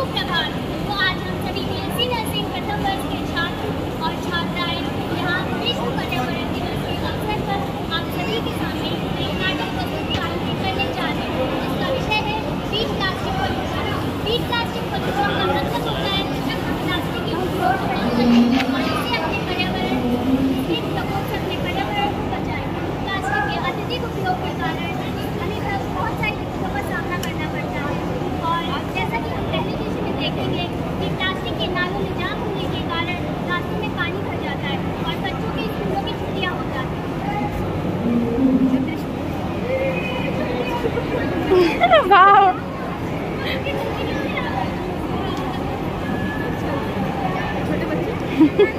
सुप्रभात। तो आज हम सभी BSc नर्सिंग प्रथम वर्ष के छात्र और छात्राएं यहाँ विश्व पर्यावरण दिवस के अवसर पर आप सभी के सामने एक नाटक प्रस्तुति आयोजित करने जा रहे हैं, जिसका विषय है बीट प्लास्टिक प्रदूषण। बीट प्लास्टिक प्रदूषण का मतलब होता है प्लास्टिक के उपयोग कम करें और इससे अपने पर्यावरण के प्रकोप से अपने पर्यावरण को बचाएं। प्लास्टिक के अत्यधिक उपयोग के कारण हमें बहुत सारी दिक्कतों का सामना करना पड़ता है, और जैसा कि हम पहले विषय में देखेंगे कि प्लास्टिक के नालों में जाम होने के कारण रास्तों में पानी भर जाता है और बच्चों के स्कूलों की छुट्टियां हो जाती हैं। वाह छोटे बच्चे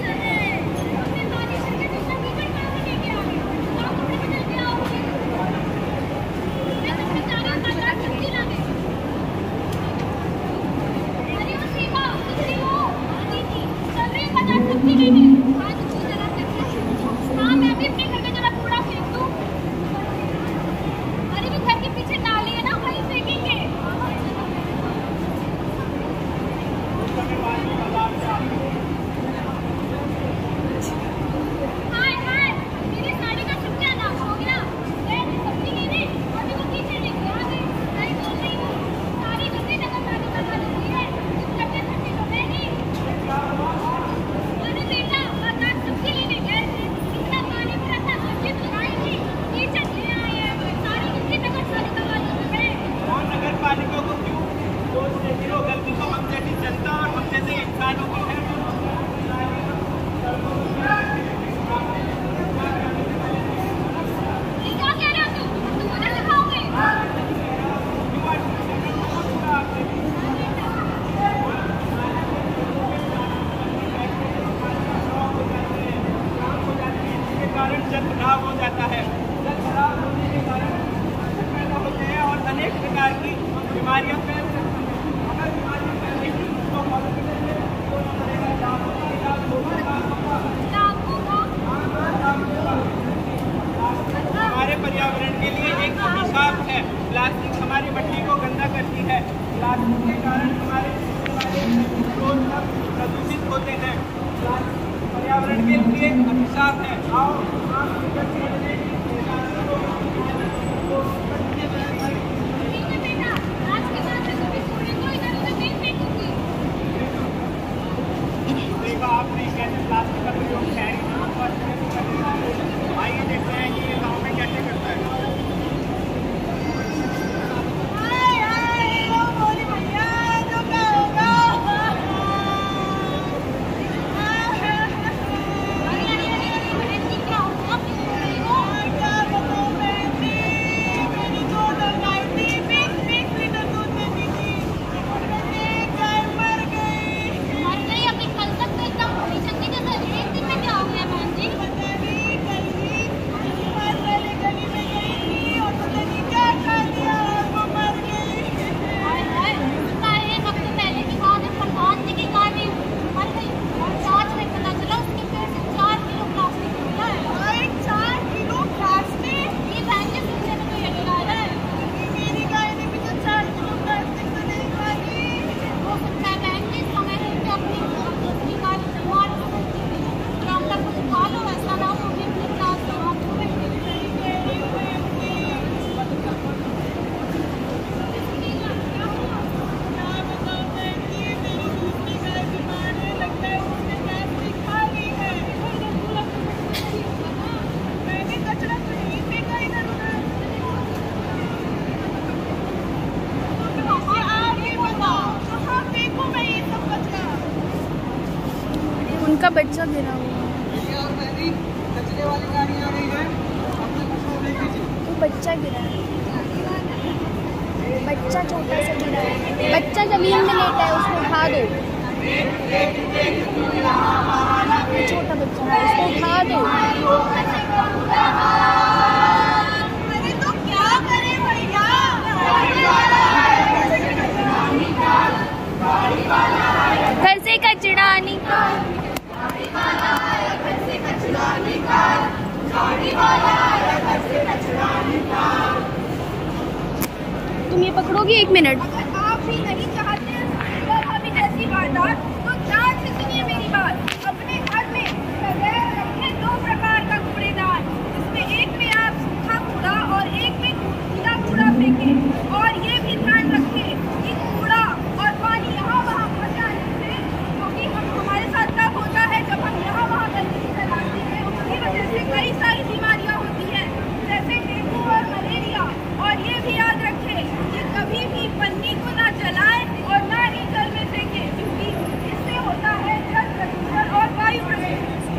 जल खराब हो जाता है। जल खराब होने के कारण पैदा होते हैं और अनेक प्रकार की बीमारियां फैल सकती हैं। अगर बीमारियां फैलेंगी तो हमारे पर्यावरण के लिए एक अभिशाप है। प्लास्टिक हमारी मिट्टी को गंदा करती है। प्लास्टिक के कारण हमारे प्रदूषित होते हैं। पर्यावरण के लिए अभिशाप है। आओ आपने कैसे प्लास्टिक का प्रयोग शहरी आइए देखते हैं कि ये गाँव में कैसे करता है। उनका बच्चा गिरा हुआ तो बच्चा गिरा है। बच्चा छोटा सा गिरा है। बच्चा जमीन में लेटा है, उसको उठा दो। छोटा बच्चा है, उसको उठा दो। अरे तो क्या करें भैया? घर से कचरा निकाल। तुम ये पकड़ोगी 1 मिनट। आप भी नहीं चाहते कूड़ेदान, तो ध्यान से सुनिए मेरी बात। अपने घर में सदैव रखें 2 प्रकार का कूड़ेदान, जिसमें एक में आप सूखा कूड़ा और एक में गीला कूड़ा फेंकें। और ये भी ध्यान रखें कि कूड़ा और पानी यहाँ वहाँ भर जाने से, क्योंकि हमारे साथ तब होता है जब हम यहाँ वहाँ गंदगी फैलाते हैं, उसकी वजह से कई सारी बीमारियाँ होती हैं, जैसे डेंगू और मलेरिया। और ये भी याद रखें कि कभी भी पन्नी को ना जलाएं और ना ही जल में फेंकें, क्योंकि इससे होता है जल प्रदूषण और वायु प्रदूषण।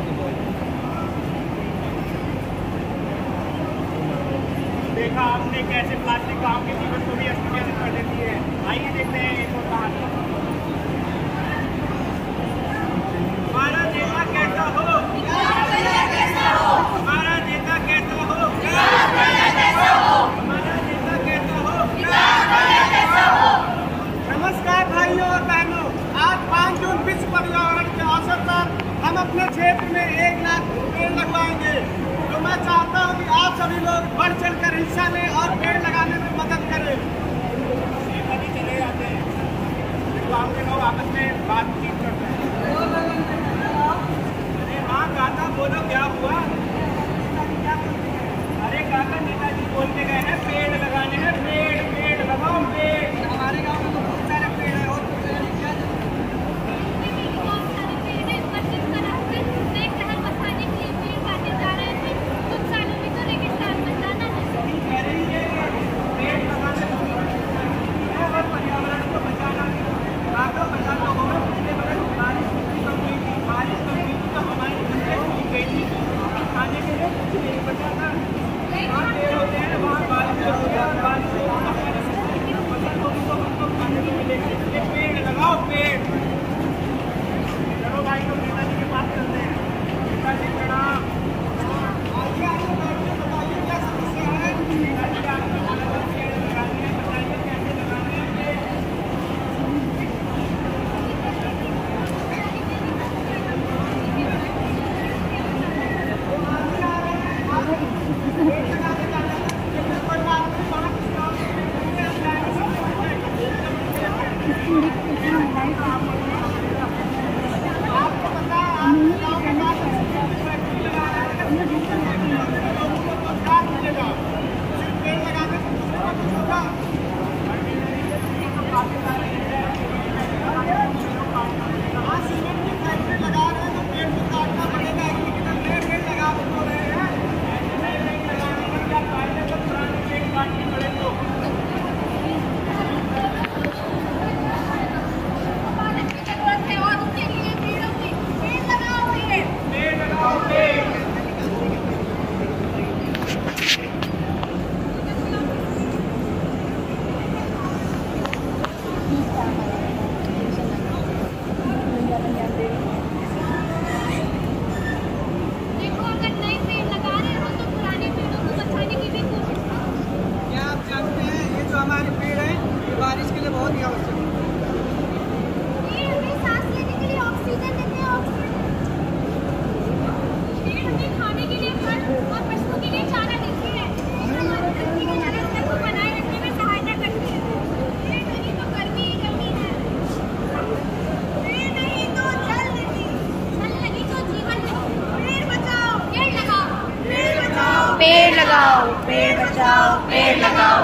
देखा आपने कैसे प्लास्टिक गाँव के जीवन को भी अस्त व्यस्त कर देती है। आइए देखते हैं एक और कहानी। हमारा नेता कैसा हो, हमारा नेता कैसा हो, हमारा नेता कैसा हो। नमस्कार भाइयों और बहनों, आज 5 जून विश्व पर्यावरण के अवसर पर हम अपने क्षेत्र में 1 लाख पेड़ लगवाएंगे। तो मैं चाहता हूँ कि आप सभी लोग बढ़ चढ़ कर हिस्सा लें और पेड़ लगाने में मदद करें। चले जाते हैं, गाँव के लोग आपस में बातचीत करते हैं। अरे हाँ काका बोलो क्या हुआ? अरे काका नेताजी बोलते गए हैं पेड़ लगाने हैं, पेड़ लगाओ पेड़। हमारे गाँव में तो बहुत सारे पेड़ है और पेड़ लगाओ, पेड़ बचाओ, पेड़ लगाओ।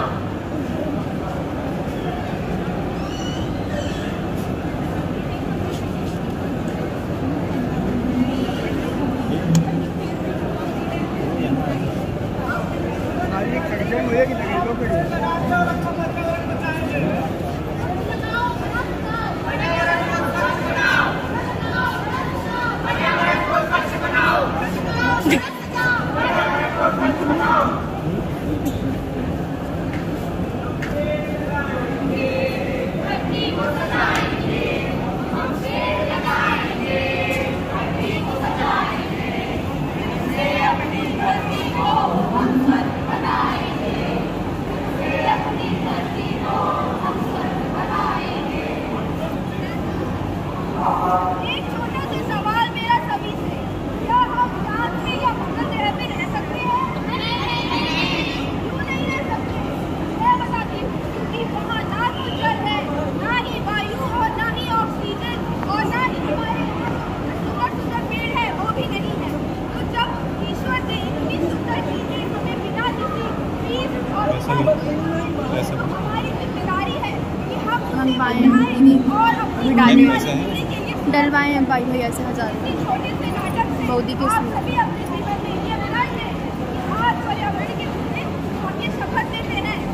वहाँ ना तो जल है, ना ही वायु मंगवाए हैं दीदी, और डाले हैं। डलवाए हैं भाई भैया से 1000 रुपये छोटे से नाटक से मोदी के आप उसमें। सभी अपने जीवन में ये बनाएंगे आज पर्यावरण के लिए हम ये शपथ लेते हैं